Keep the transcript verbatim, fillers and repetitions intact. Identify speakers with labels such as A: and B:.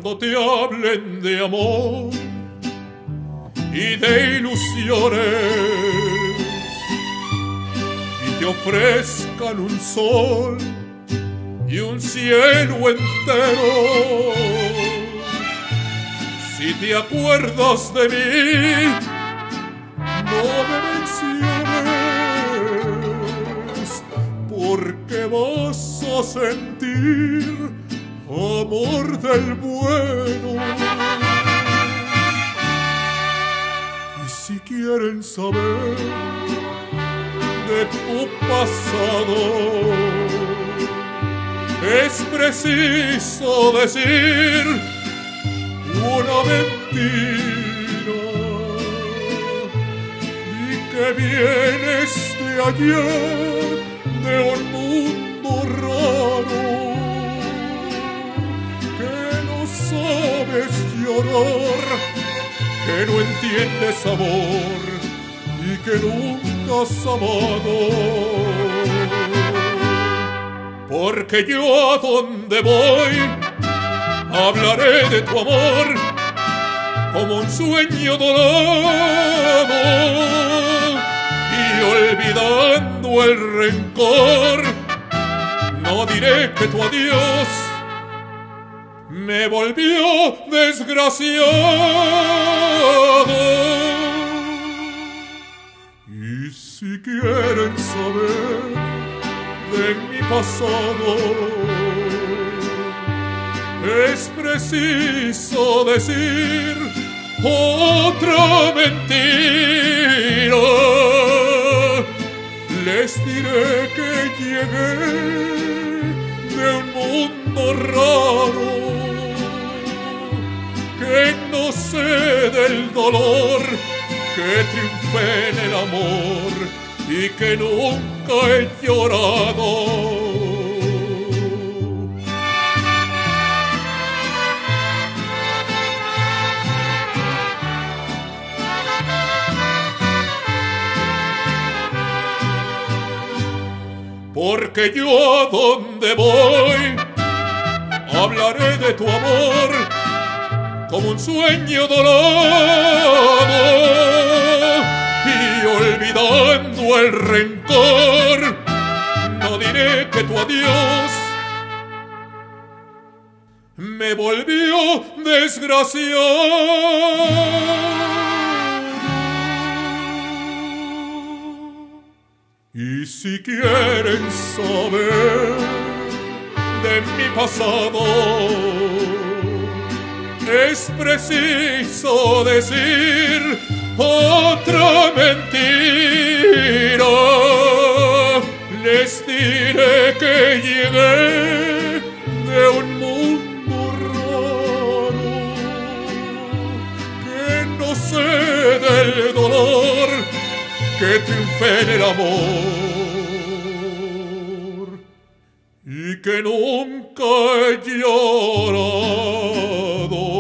A: cuando te hablen de amor y de ilusiones y te ofrezcan un sol y un cielo entero. Si te acuerdas de mí, no me menciones, porque vas a sentir amor del bueno. Y si quieren saber de tu pasado, es preciso decir una mentira, y que vienes de ayer, de un mundo raro, que no sabes llorar, que no entiendes amor y que nunca has amado. Porque yo a donde voy hablaré de tu amor como un sueño dorado, y olvidando el rencor no diré que tu adiós me volvió desgraciado. Y si quieren saber de mi pasado, es preciso decir otra mentira. Les diré que llegué de un mundo raro, que no sé del dolor, que triunfé en el amor y que nunca he llorado. Porque yo a donde voy hablaré de tu amor como un sueño dorado, y olvidando el rencor no diré que tu adiós me volvió desgraciado. Y si quieren saber de mi pasado, es preciso decir otra mentira. Les diré que llegué de un mundo raro, que no sé del dolor, que triunfé en el amor y que nunca he llorado.